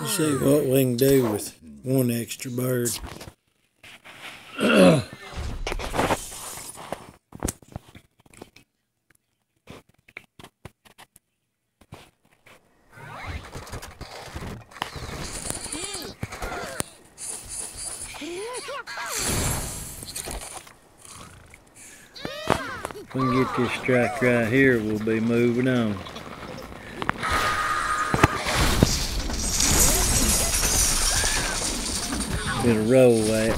Let's see what we can do with one extra bird. If we can get this strike right here, we'll be moving on. It'll roll that.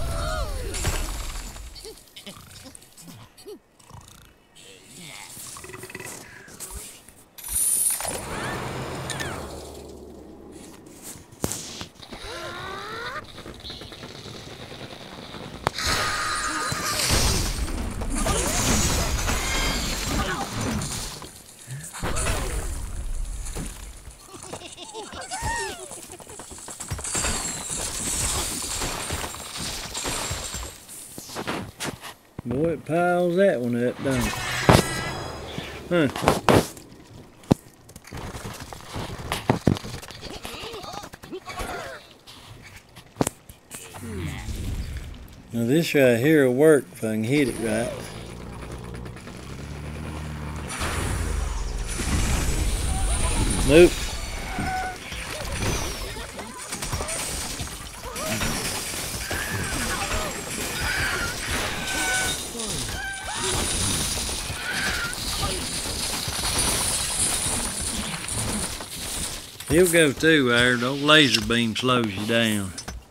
Boy, it piles that one up, don't it? Huh. Now this right here will work if I can hit it right. Nope. He'll go too, there. Those laser beam slows you down.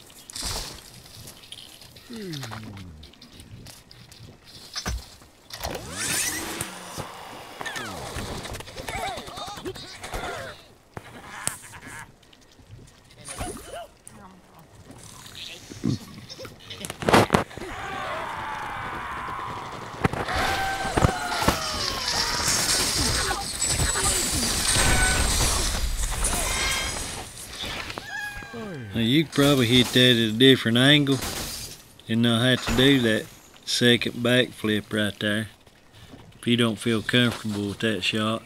Now you could probably hit that at a different angle and not have to do that second backflip right there if you don't feel comfortable with that shot.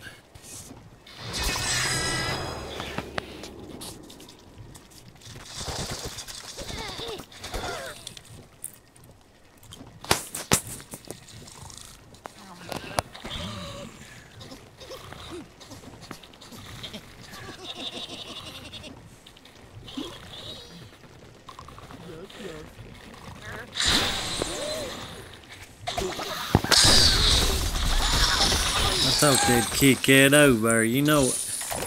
I thought they'd kick that over, you know it.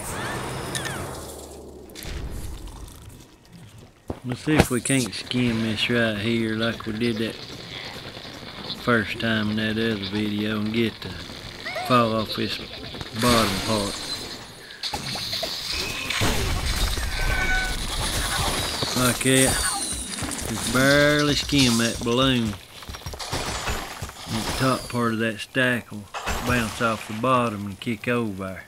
Let's see if we can't skim this right here like we did that first time in that other video and get the fall off this bottom part. Like that. Just barely skim that balloon. And the top part of that stack will bounce off the bottom and kick over.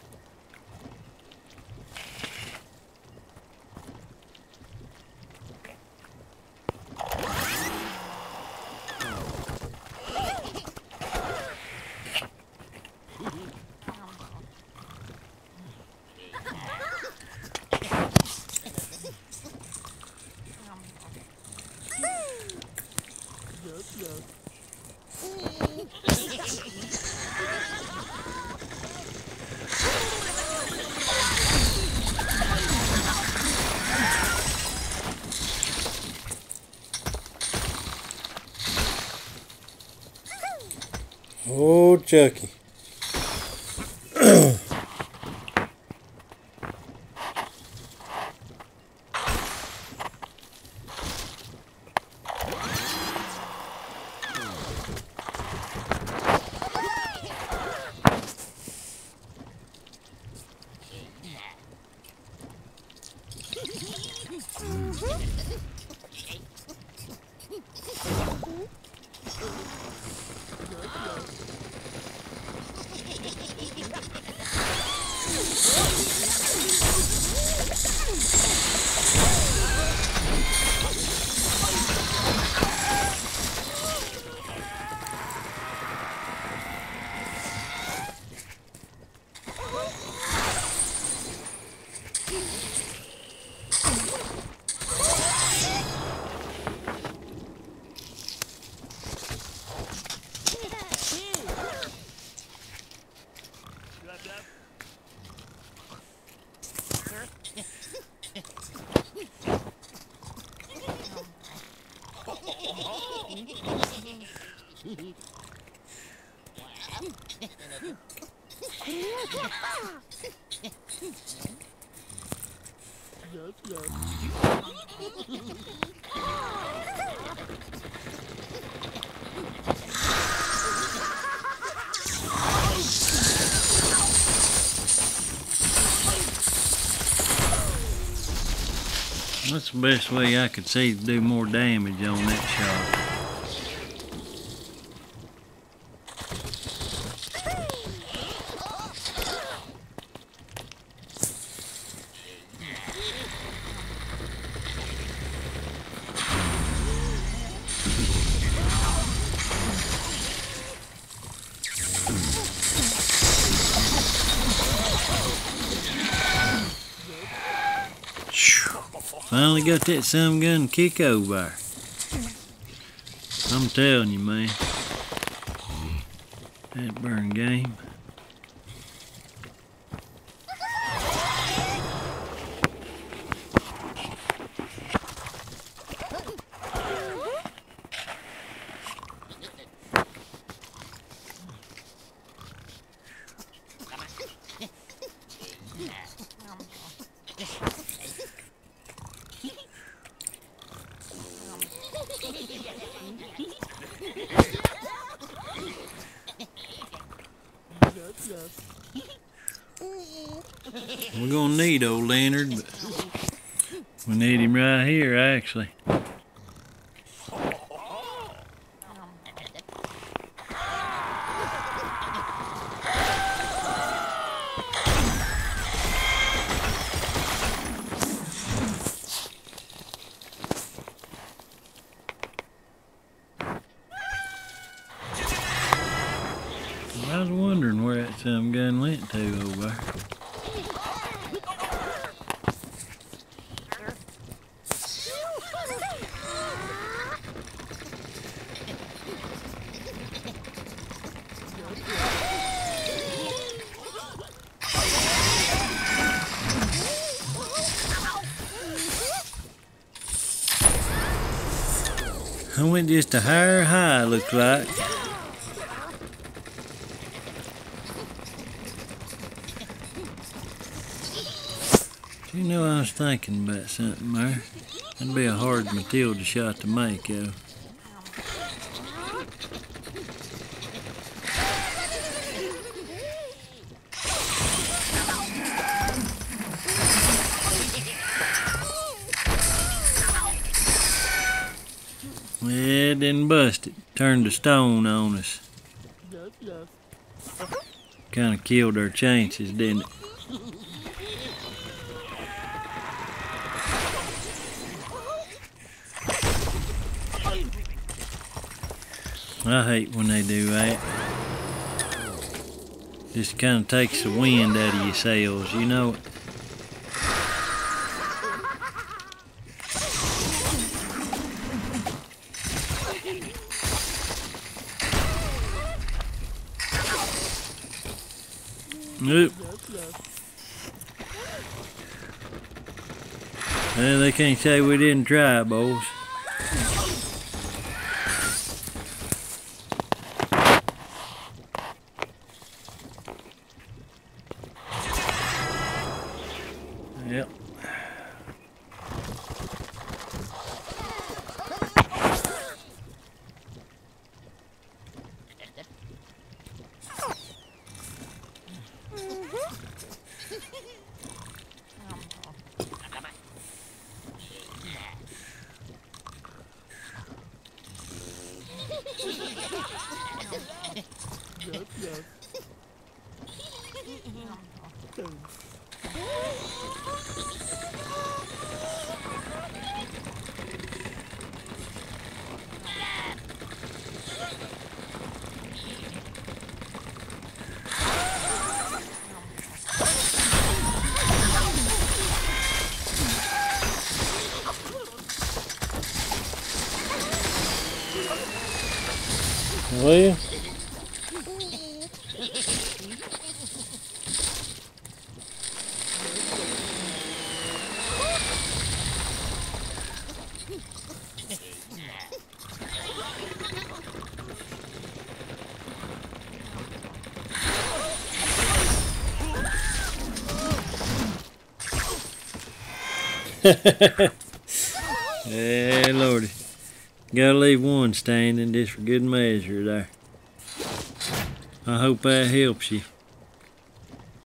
Oh, Chucky. What's the best way I could see to do more damage on that shot? Finally got that some gun kick over. I'm telling you, man. That burn game. We're gonna need old Leonard, but we need him right here, actually. I was wondering where that some gun went to over there. I went just a higher high, looks like. You know, I was thinking about something there. That'd be a hard Matilda shot to make, yo. Yeah, it didn't bust it. Turned to stone on us. Kind of killed our chances, didn't it? I hate when they do that. Just kind of takes the wind out of your sails, you know. Nope. Well, they can't say we didn't try, boys. Yep. Well, Hey, Lordy. Gotta leave one standing just for good measure there. I hope that helps you.